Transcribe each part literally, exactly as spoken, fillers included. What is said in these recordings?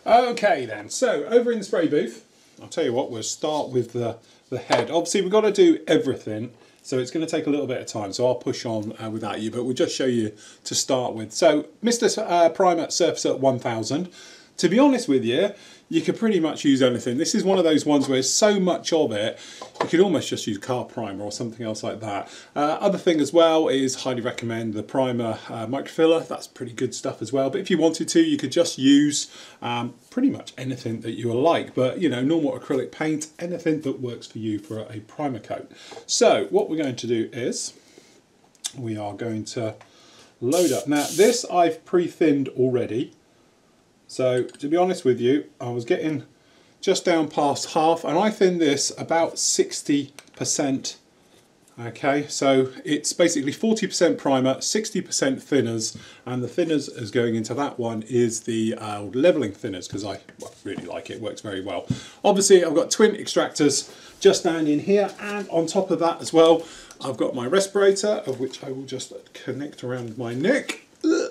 Okay then, so over in the spray booth, I'll tell you what, we'll start with the, the head. Obviously we've got to do everything, so it's going to take a little bit of time, so I'll push on uh, without you, but we'll just show you to start with. So Mister Uh, Primer Surface at one thousand, to be honest with you, you could pretty much use anything. This is one of those ones where there's so much of it, you could almost just use car primer or something else like that. Uh, other thing as well is highly recommend the primer uh, microfiller. That's pretty good stuff as well. But if you wanted to, you could just use um, pretty much anything that you like. But you know, normal acrylic paint, anything that works for you for a primer coat. So what we're going to do is we are going to load up. Now this I've pre-thinned already. So to be honest with you, I was getting just down past half, and I thinned this about sixty percent. Okay, so it's basically forty percent primer, sixty percent thinners, and the thinners as going into that one is the uh, leveling thinners, because I well, really like it, it works very well. Obviously I've got twin extractors just down in here, and on top of that as well, I've got my respirator, of which I will just connect around my neck.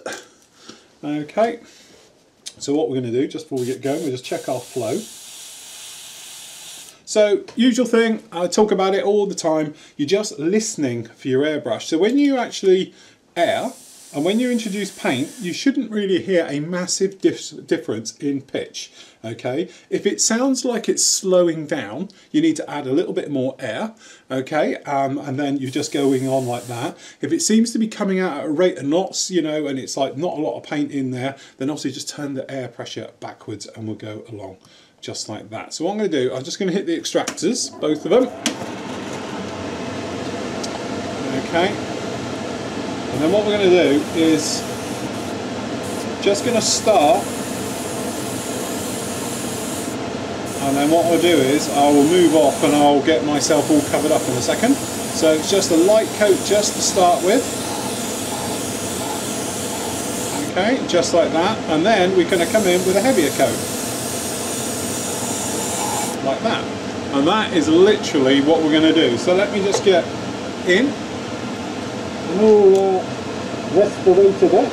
Okay. So what we're going to do, just before we get going, we'll just check our flow. So, usual thing, I talk about it all the time, you're just listening for your airbrush. So when you actually air, and when you introduce paint, you shouldn't really hear a massive dif difference in pitch, okay? If it sounds like it's slowing down, you need to add a little bit more air, okay? Um, and then you're just going on like that. If it seems to be coming out at a rate of knots, you know, and it's like not a lot of paint in there, then obviously just turn the air pressure backwards and we'll go along just like that. So what I'm going to do, I'm just going to hit the extractors, both of them. Okay. And then what we're going to do is just going to start, and then what I'll do is I will move off and I'll get myself all covered up in a second. So it's just a light coat just to start with. Okay, just like that, and then we're going to come in with a heavier coat. Like that. And that is literally what we're going to do. So let me just get in. We'll uh, respirator there.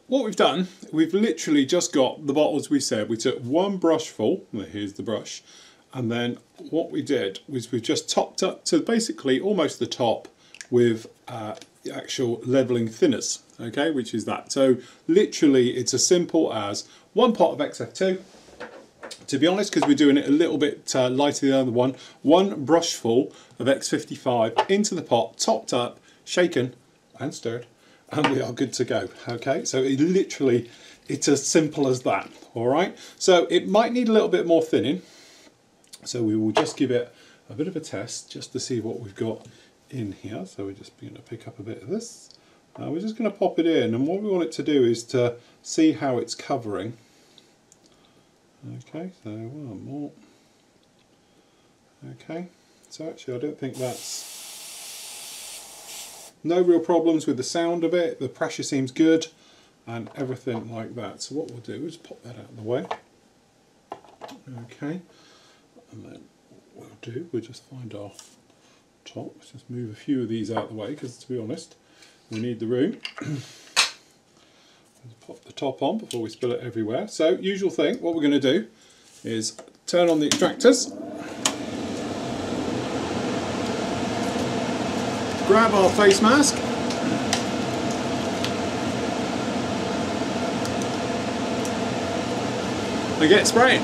what we've done, we've literally just got the bottles we said. We took one brush full, well, here's the brush, and then what we did was we just topped up to basically almost the top with uh, the actual levelling thinners, okay, which is that. So literally it's as simple as one pot of X F two. To be honest, because we're doing it a little bit uh, lighter than the other one, one brush full of X fifty-five into the pot, topped up, shaken and stirred, and we are good to go. Okay, so it literally, it's as simple as that. All right, so it might need a little bit more thinning, so we will just give it a bit of a test just to see what we've got in here. So we're just going to pick up a bit of this. Uh, we're just going to pop it in, and what we want it to do is to see how it's covering. Okay, so one more. Okay, so actually I don't think that's... No real problems with the sound of it, the pressure seems good and everything like that. So what we'll do is pop that out of the way. Okay, and then what we'll do, we'll just find our top. Let's just move a few of these out of the way because, to be honest, we need the room. Let's pop the top on before we spill it everywhere. So, usual thing, what we're going to do is turn on the extractors, grab our face mask, and get spraying.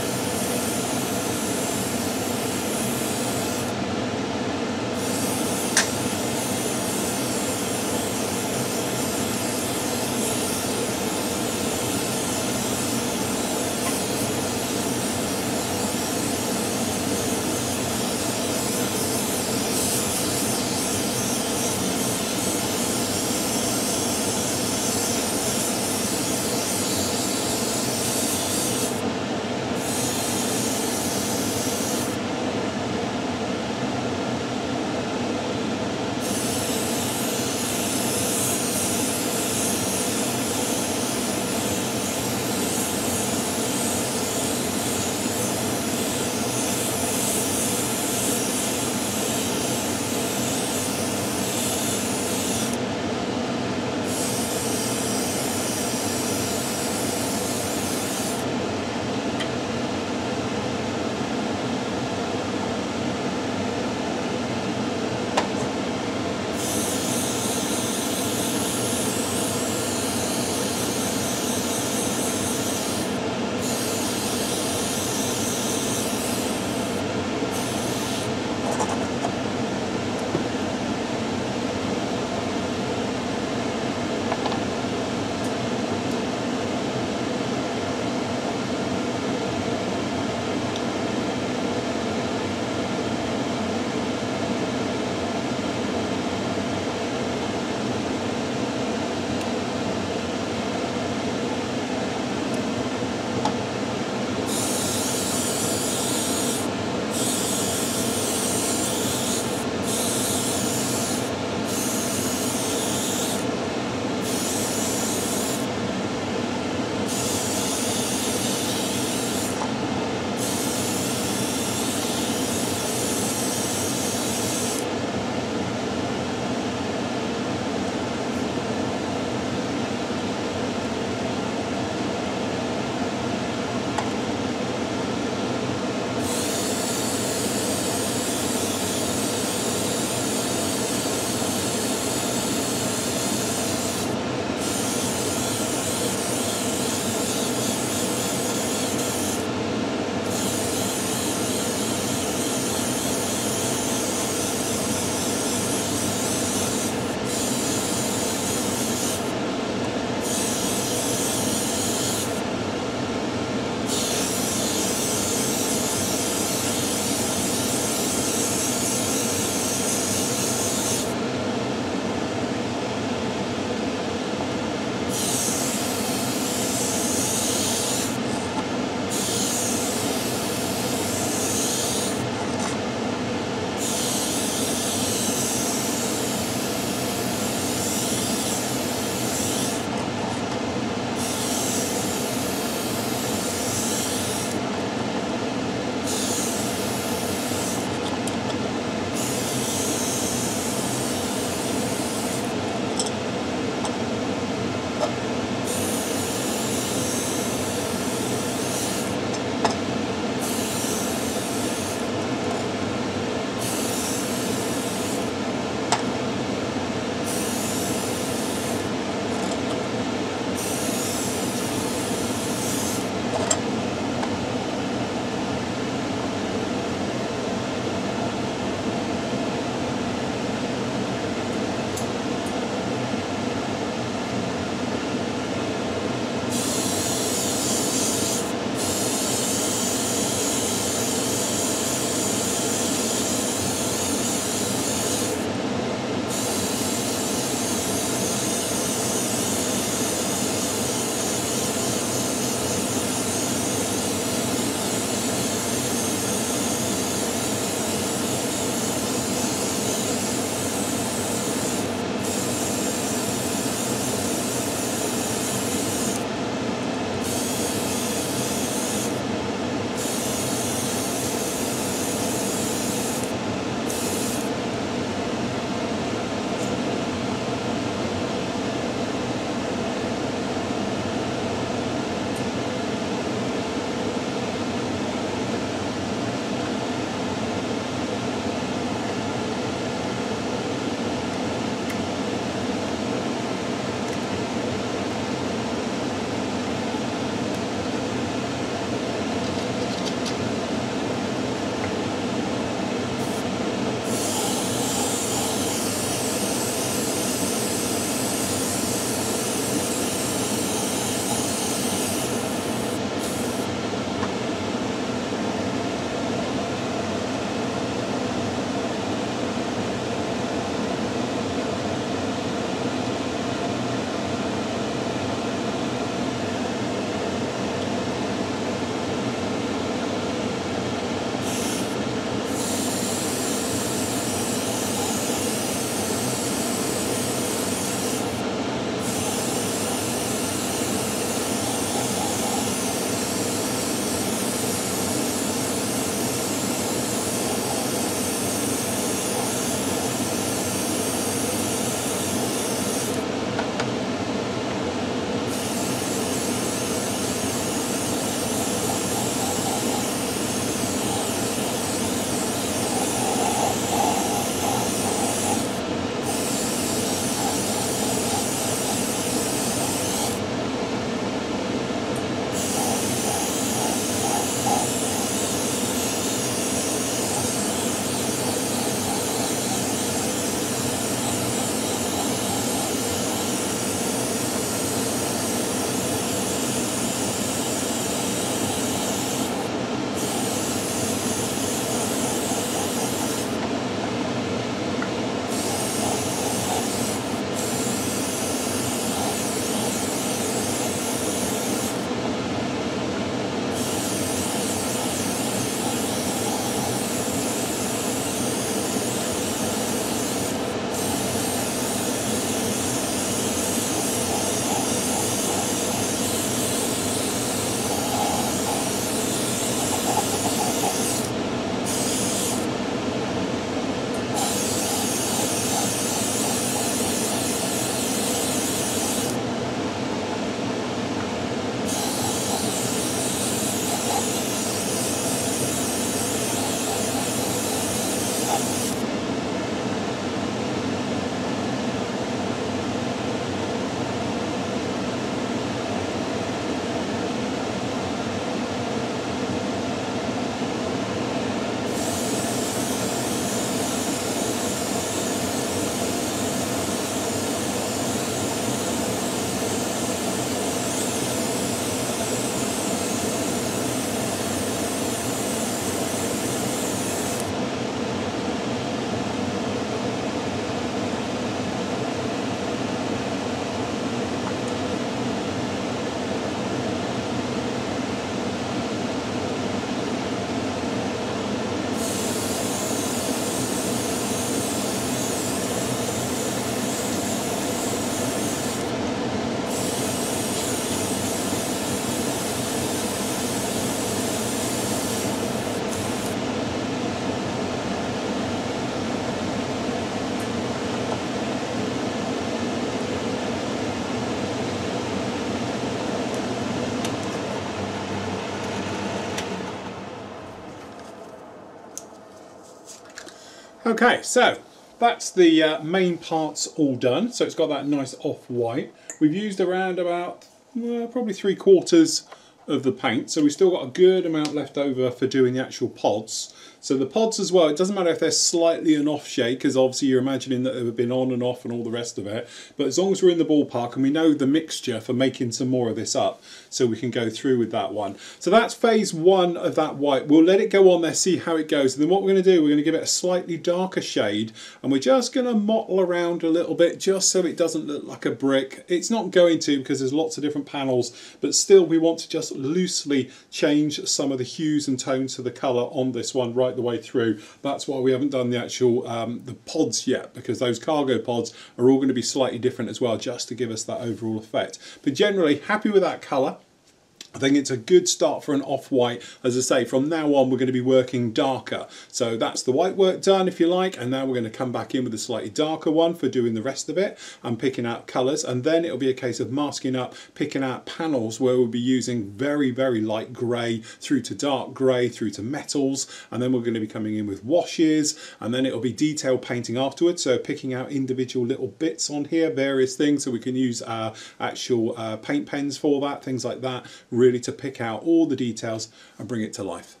Okay, so that's the uh, main parts all done. So it's got that nice off-white. We've used around about uh, probably three quarters of the paint, so we've still got a good amount left over for doing the actual pods. So the pods as well, it doesn't matter if they're slightly an off shade, because obviously you're imagining that they've been on and off and all the rest of it, but as long as we're in the ballpark and we know the mixture for making some more of this up, so we can go through with that one. So that's phase one of that white. We'll let it go on there, see how it goes, and then what we're going to do, we're going to give it a slightly darker shade, and we're just going to mottle around a little bit just so it doesn't look like a brick. It's not going to, because there's lots of different panels, but still we want to just loosely change some of the hues and tones to the colour on this one right the way through. That's why we haven't done the actual um, the pods yet, because those cargo pods are all going to be slightly different as well, just to give us that overall effect. But generally happy with that colour. I think it's a good start for an off-white. As I say, from now on we're going to be working darker. So that's the white work done, if you like, and now we're going to come back in with a slightly darker one for doing the rest of it and picking out colours, and then it'll be a case of masking up, picking out panels where we'll be using very, very light grey through to dark grey through to metals, and then we're going to be coming in with washes, and then it'll be detail painting afterwards, so picking out individual little bits on here, various things, so we can use our actual uh, paint pens for that, things like that, really to pick out all the details and bring it to life.